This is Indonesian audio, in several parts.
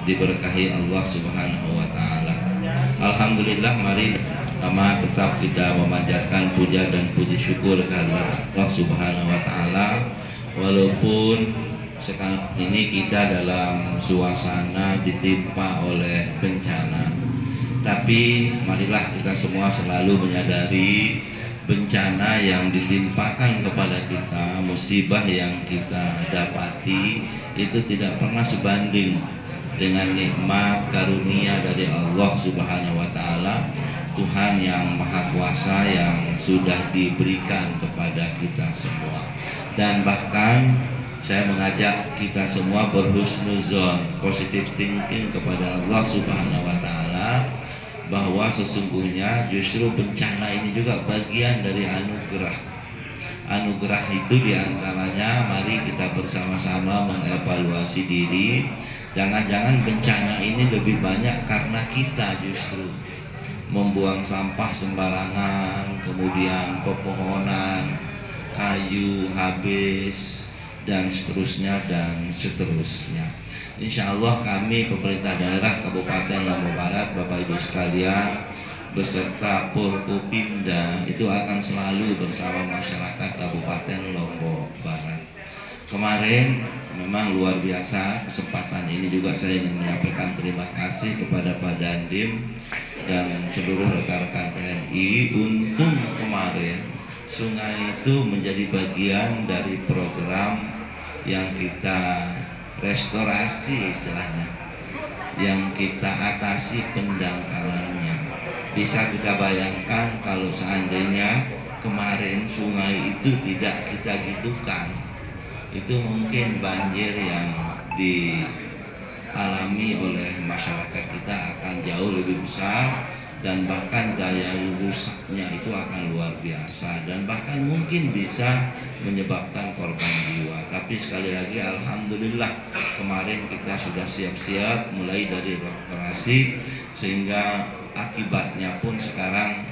diberkahi Allah Subhanahu wa taala. Alhamdulillah, mari pertama tetap kita memanjatkan puja dan puji syukur kehadirat Allah Subhanahu wa taala. Walaupun sekarang ini kita dalam suasana ditimpa oleh bencana, tapi marilah kita semua selalu menyadari bencana yang ditimpakan kepada kita, musibah yang kita dapati itu tidak pernah sebanding dengan nikmat karunia dari Allah Subhanahu wa taala, Tuhan yang Maha Kuasa yang sudah diberikan kepada kita semua. Dan bahkan saya mengajak kita semua berhusnuzon, positive thinking kepada Allah Subhanahu wa taala, bahwa sesungguhnya justru bencana ini juga bagian dari anugerah. Anugerah itu diantaranya mari kita bersama-sama mengevaluasi diri. Jangan-jangan bencana ini lebih banyak karena kita justru membuang sampah sembarangan, kemudian pepohonan, kayu habis, dan seterusnya dan seterusnya. Insya Allah kami pemerintah daerah Kabupaten Lombok Barat, Bapak Ibu sekalian, beserta Forkopimda itu akan selalu bersama masyarakat Kabupaten Lombok Barat. Kemarin memang luar biasa, kesempatan ini juga saya ingin menyampaikan terima kasih kepada Pak Dandim dan seluruh rekan-rekan TNI. Untung kemarin sungai itu menjadi bagian dari program yang kita restorasi istilahnya, yang kita atasi pendangkalannya. Bisa kita bayangkan kalau seandainya kemarin sungai itu tidak kita gitukan, itu mungkin banjir yang dialami oleh masyarakat kita akan jauh lebih besar, dan bahkan daya rusaknya itu akan luar biasa, dan bahkan mungkin bisa menyebabkan korban jiwa. Tapi sekali lagi alhamdulillah kemarin kita sudah siap-siap mulai dari restorasi, sehingga akibatnya pun sekarang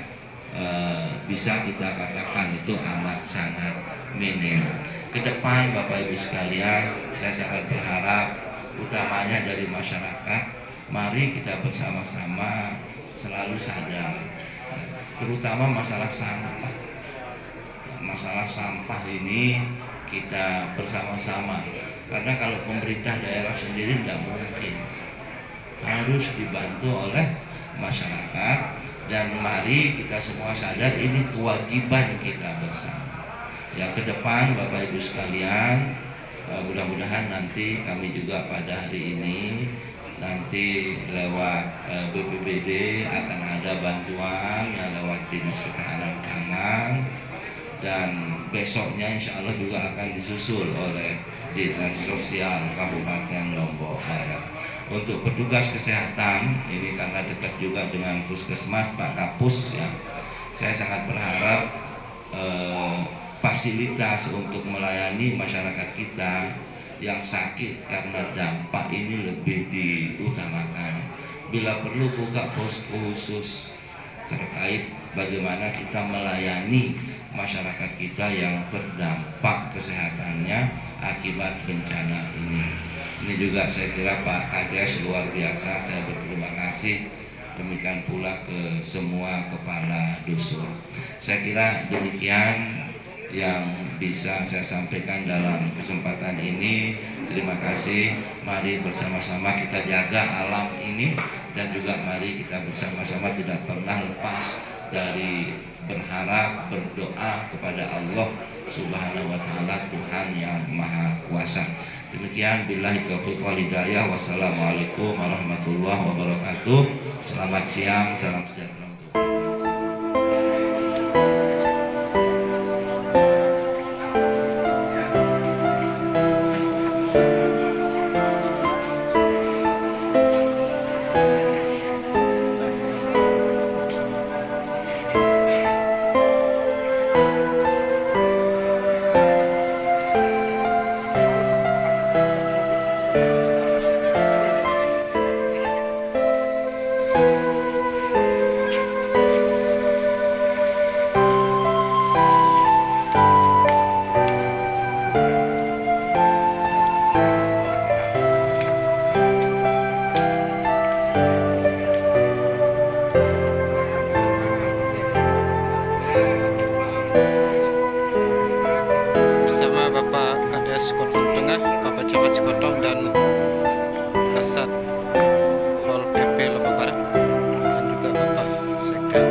bisa kita katakan itu amat sangat minim. Ke depan Bapak Ibu sekalian, saya sangat berharap utamanya dari masyarakat, mari kita bersama-sama selalu sadar, terutama masalah sampah. Masalah sampah ini kita bersama-sama, karena kalau pemerintah daerah sendiri tidak mungkin, harus dibantu oleh masyarakat. Dan mari kita semua sadar ini kewajiban kita bersama. Yang ke depan Bapak Ibu sekalian, mudah-mudahan nanti kami juga pada hari ini nanti lewat BPBD akan ada bantuan yang lewat Dinas Ketahanan Pangan, dan besoknya insya Allah juga akan disusul oleh Dinas Sosial Kabupaten Lombok Barat. Untuk petugas kesehatan ini karena dekat juga dengan Puskesmas Pak Kapus ya, saya sangat berharap fasilitas untuk melayani masyarakat kita yang sakit karena dampak ini lebih diutamakan. Bila perlu buka posko khusus terkait bagaimana kita melayani masyarakat kita yang terdampak kesehatannya akibat bencana ini. Ini juga saya kira Pak Kades luar biasa, saya berterima kasih. Demikian pula ke semua kepala dusun. Saya kira demikian yang bisa saya sampaikan dalam kesempatan ini. Terima kasih. Mari bersama-sama kita jaga alam ini, dan juga mari kita bersama-sama tidak pernah lepas dari berharap, berdoa kepada Allah Subhanahu wa taala, Tuhan yang Maha Kuasa. Demikian, billahi taufiq wal hidayah. Wassalamualaikum warahmatullahi wabarakatuh. Selamat siang, salam sejahtera. Sekotong Tengah, Bapak Camat Sekotong, dan Kasat Pol PP Lombok Barat, dan juga Bapak Sekda.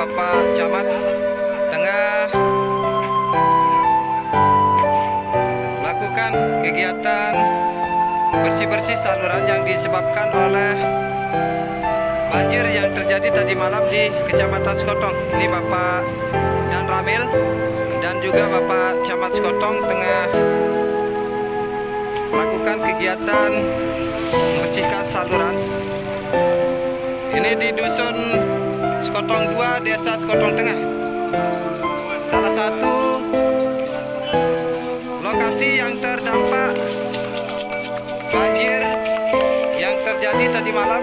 Bapak Camat tengah melakukan kegiatan bersih-bersih saluran yang disebabkan oleh banjir yang terjadi tadi malam di Kecamatan Sekotong. Ini Bapak Dan Ramil dan juga Bapak Camat Sekotong tengah melakukan kegiatan membersihkan saluran. Ini di Dusun Sekotong 2, Desa Sekotong Tengah. Salah satu lokasi yang terdampak banjir yang terjadi tadi malam.